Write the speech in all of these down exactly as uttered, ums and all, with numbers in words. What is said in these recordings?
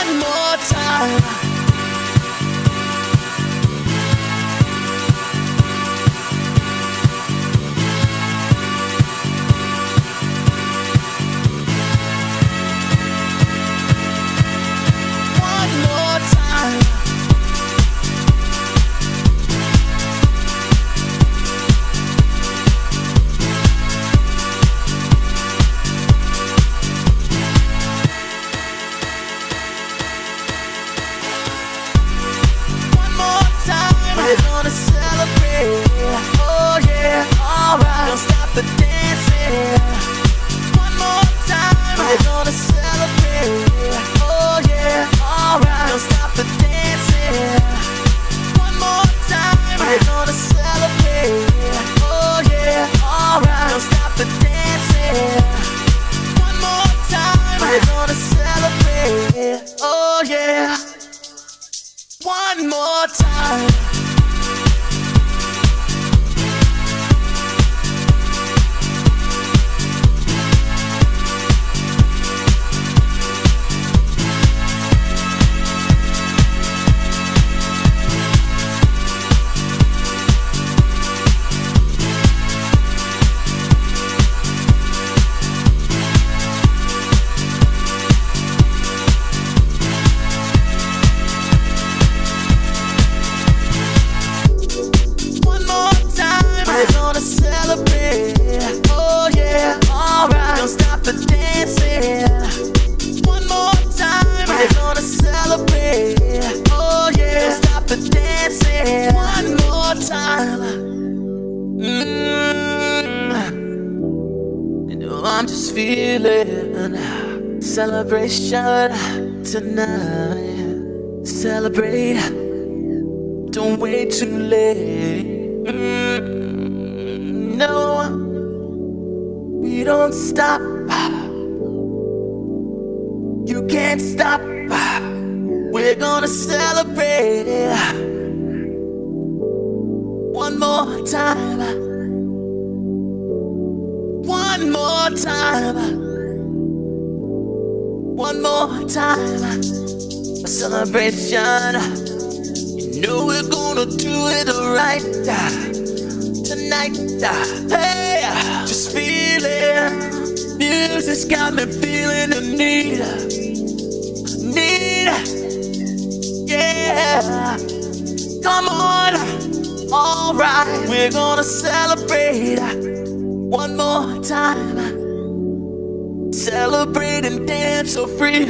One more time. We're gonna celebrate, oh yeah, alright. Don't stop the dancing. One more time. We're gonna celebrate, oh yeah, alright. Don't stop the dancing. One more time. We're gonna celebrate, oh yeah, alright. Don't stop the dancing. One more time. We're gonna celebrate, oh yeah. One more time. We're gonna celebrate, oh yeah, alright. Don't stop the dancing. One more time. We're gonna celebrate, oh yeah. Don't stop the dancing. One more time. Mm. You know I'm just feeling celebration tonight. Celebrate, don't wait too late. Mm, no, we don't stop. You can't stop. We're gonna celebrate one more time. One more time. One more time. A celebration. You know we're gonna do it right tonight. Hey, just feeling. Music's got me feeling the need. Need. Yeah. Come on. Alright. We're gonna celebrate one more time. Celebrate and dance so free.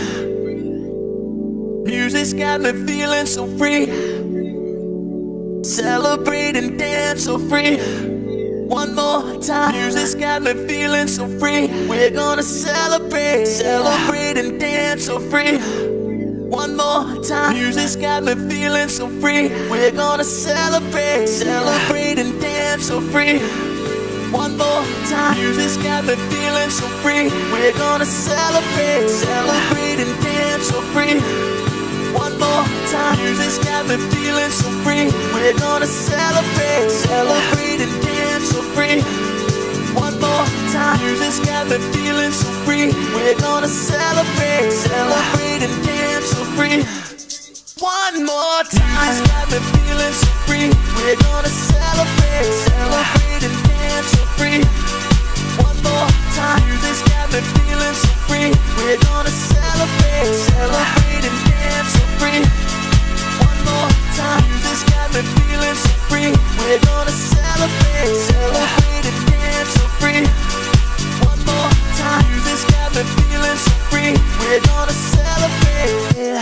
Music's got me feeling so free. Celebrate and dance so free. One more time. Music's got me feeling so free. We're gonna celebrate. Celebrate and dance so free. One more time. Music's got me feeling so free. We're gonna celebrate. Celebrate and dance so free. One more time. Music's got me feeling so free. We're gonna celebrate. Celebrate and dance so free. One more time. Music's got me feeling so free. We're gonna celebrate. Celebrate and dance so free. One more time. Music's got me feeling so free. We're gonna celebrate. Celebrate and dance so free. One more time. Music's got me feeling so free. We're gonna celebrate. Celebrate and dance so free. One more time. Music's got me feeling so free. We're gonna celebrate. Celebrate and dance so free. One more time. Music's got me feeling so free. We're gonna celebrate. Celebrate and dance so free. One more time. Music's got me feeling so free. We're gonna celebrate.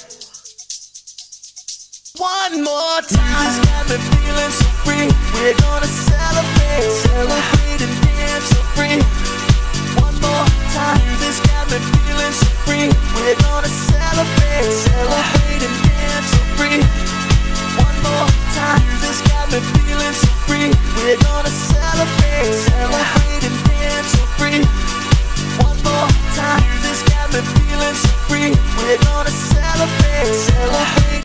One more time. Music's got me feeling so free. We're gonna celebrate. Celebrate and dance so free. One more time. Music's got me feeling so free. We're gonna celebrate. Celebrate and dance so free. One more time. Music's got me feeling so free. We're gonna celebrate. Celebrate.